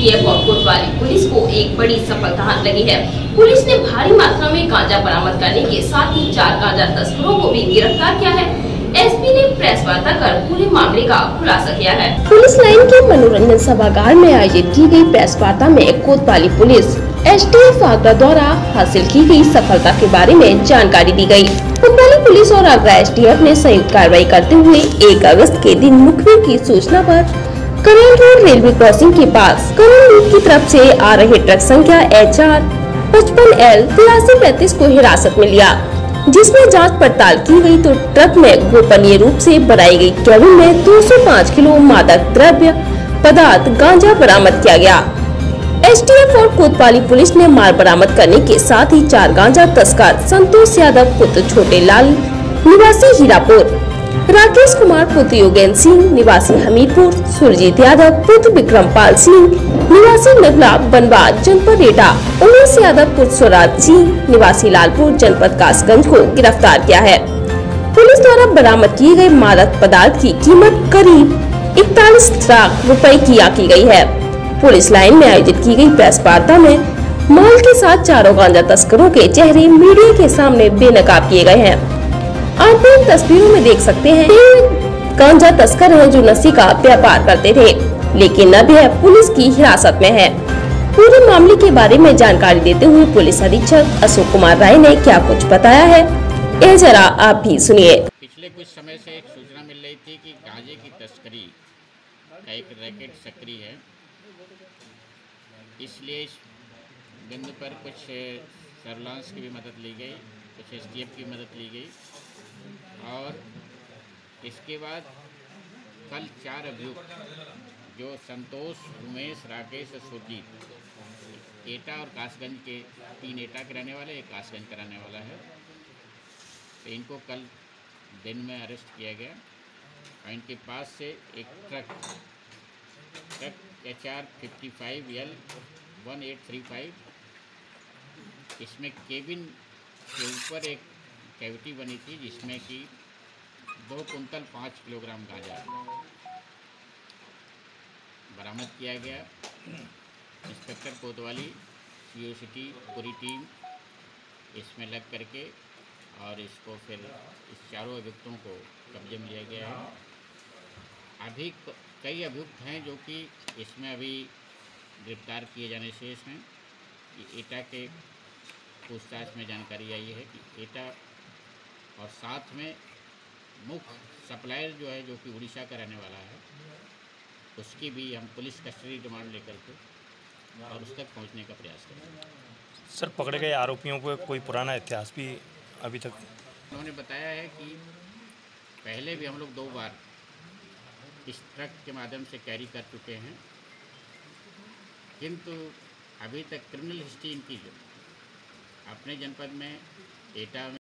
STF और कोतवाली police को एक बड़ी सफलता हाथ लगी है। पुलिस ने भारी मात्रा में गांजा बरामद करने के साथ ही 4 गांजा तस्करों को भी गिरफ्तार किया है। एसपी ने प्रेस वार्ता कर पूरे मामले का खुलासा किया है। पुलिस लाइन के मनोरंजन सभागार में आयोजित की गई प्रेस वार्ता में कोतवाली पुलिस एसटीएफ आगरा द्वारा हासिल की गई सफलता के बारे में जानकारी दी गई। कोतवाली पुलिस और आगरा एसटीएफ ने संयुक्त कार्रवाई करते हुए 1 अगस्त के दिन मुखबिर की सूचना पर करेल रोड रेलवे क्रॉसिंग के पास करेल की तरफ से आ रहे ट्रक संख्या HR 55L 8335 को हिरासत में लिया, जिसमें जांच पड़ताल की गई तो ट्रक में गोपनीय रूप से बनाई गई कैबिन में 205 किलो मादक द्रव्य पदार्थ गांजा बरामद किया गया। एसटीएफ और कोतवाली पुलिस ने माल बरामद करने के साथ ही 4 गांजा तस्कर संतोष यादव पुत्र छोटे लाल निवासी हीरापुर, राकेश कुमार पुत्र योगेंद्र सिंह निवासी हमीरपुर, सुरजीत यादव पुत्र विक्रमपाल सिंह निवासी नगला बनवा जनपद एटा, उमेश यादव पुत्र स्वराज सिंह निवासी लालपुर जनपद कासगंज को गिरफ्तार किया है। पुलिस द्वारा बरामद किए गए मादक पदार्थ की कीमत करीब 41 लाख रुपए की आंकी गई है। पुलिस लाइन में आयोजित की गई प्रेस वार्ता में माल के साथ 4 गांजा तस्करों के चेहरे मीडिया के सामने बेनकाब किए गए हैं। आप भी तस्वीरों में देख सकते हैं, गांजा तस्कर हैं जो नशे का व्यापार करते थे, लेकिन अब यह पुलिस की हिरासत में है। पूरे मामले के बारे में जानकारी देते हुए पुलिस अधीक्षक अशोक कुमार राय ने क्या कुछ बताया है, ये जरा आप भी सुनिए। पिछले कुछ समय से एक सूचना मिल रही थी कि गांजे की तस्करी का एक रैकेट सक्रिय है, इसलिए इस बिंदु पर कुछ सर्विलांस की भी मदद ली गई, कुछ एसटीएफ की मदद ली गई और इसके बाद कल 4 अभियुक्त जो संतोष, उमेश, राकेश और सुरजीत एटा और कासगंज के 3 एटा के रहने वाले, 1 कासगंज का रहने वाला है, तो इनको कल दिन में अरेस्ट किया गया और इनके पास से एक ट्रक HR 55L 1835, इसमें केबिन के ऊपर एक कैविटी बनी थी जिसमें कि 2 कुंतल 5 किलोग्राम गांजा बरामद किया गया। इंस्पेक्टर कोतवाली CO सिटी पूरी टीम इसमें लग करके और इसको फिर इस 4 अभियुक्तों को कब्जे में लिया गया है। अभी कई अभियुक्त हैं जो कि इसमें अभी गिरफ्तार किए जाने शेष हैं। एटा के पूछताछ में जानकारी आई है कि एटा और साथ में मुख्य सप्लायर जो है, जो कि उड़ीसा का रहने वाला है, उसकी भी हम पुलिस कस्टडी डिमांड लेकर के और उस तक पहुंचने का प्रयास करेंगे। सर, पकड़े गए आरोपियों को कोई पुराना इतिहास भी अभी तक? उन्होंने बताया है कि पहले भी हम लोग 2 बार इस ट्रक के माध्यम से कैरी कर चुके हैं, किंतु अभी तक क्रिमिनल हिस्ट्री इनकी जो अपने जनपद में एटा में